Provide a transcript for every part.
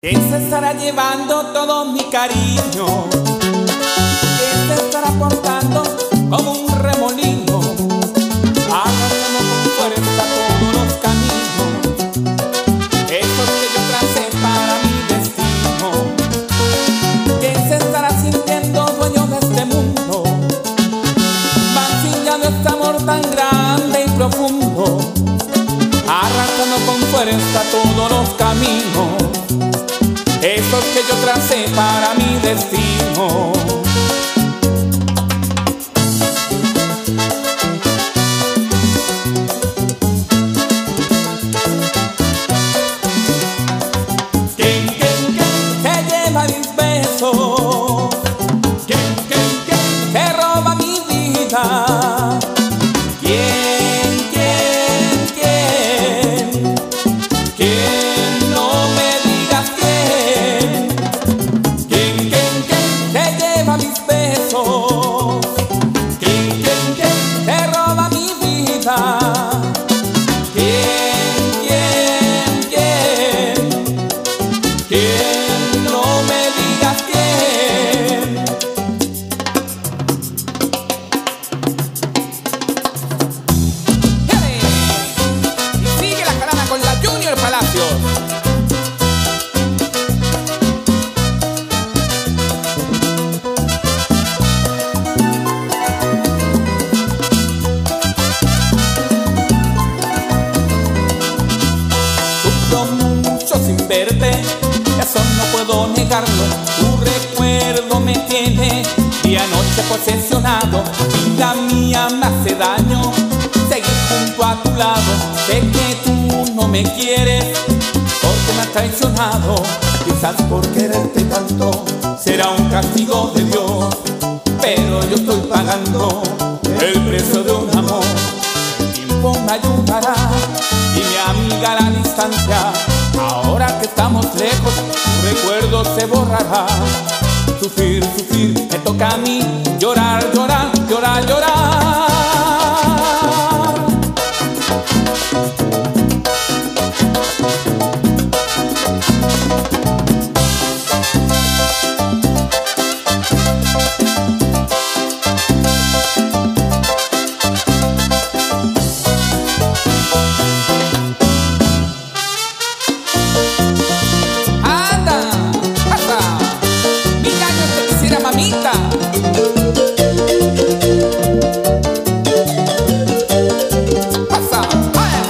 ¿Quién se estará llevando todo mi cariño? ¿Quién se estará portando como un remolino? Arrastrando con fuerza todos los caminos, esos que yo tracé para mi destino. ¿Quién se estará sintiendo dueño de este mundo, mancillando este amor tan grande y profundo? Arrastrando con fuerza todos los caminos, esos que yo tracé para mi destino. ¿Quién se lleva mis besos? ¿Quién se roba mi vida? ¿Quién no me digas quién? ¿Quién se lleva mis besos? ¿Quién se roba mi vida? ¿Quién no me digas quién? ¡Dale! Y sigue la jarana con la Junior Palacios. Sufro mucho sin verte, eso no puedo negarlo. Tu recuerdo me tiene día y noche posesionado. Vida mía, me hace daño seguir junto a tu lado. Sé que tú no me quieres porque me has traicionado. Quizás por quererte tanto será un castigo de Dios, pero yo estoy pagando el precio de un amor. El tiempo me ayudará y me amiga la distancia. Ahora que estamos lejos, tu recuerdo se borrará. Sufrir, sufrir, me toca a mí. Llorar, llorar, llorar, llorar. Mamita, pasa, vaya.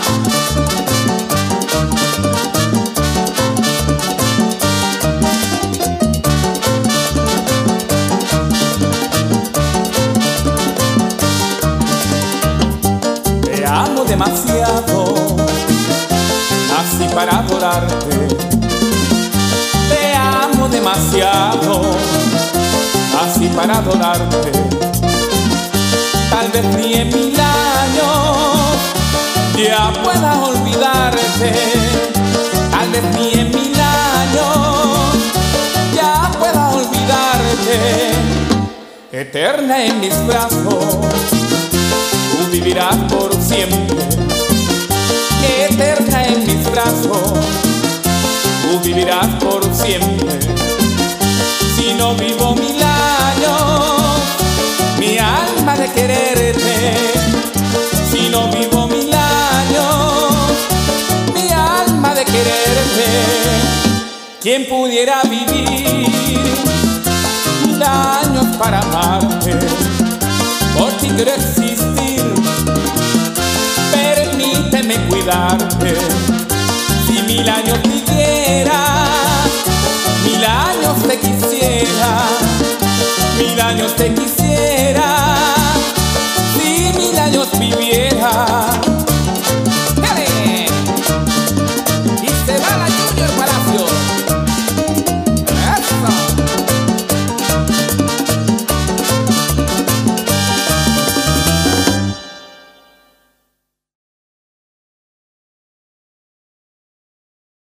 Te amo demasiado, nací para adorarte. Te amo demasiado, así para adorarte. Tal vez ni en 1000 años ya pueda olvidarte. Tal vez ni en 1000 años ya pueda olvidarte. Eterna en mis brazos, tú vivirás por siempre. Eterna en mis brazos, tú vivirás por siempre. Si no vivo 1000 años, mi alma de quererte. Si no vivo 1000 años, mi alma de quererte. ¿Quién pudiera vivir 1000 años para amarte? Por ti quiero existir, permíteme cuidarte. Si 1000 años viviera, 1000 años te quisiera, 1000 años te quisiera.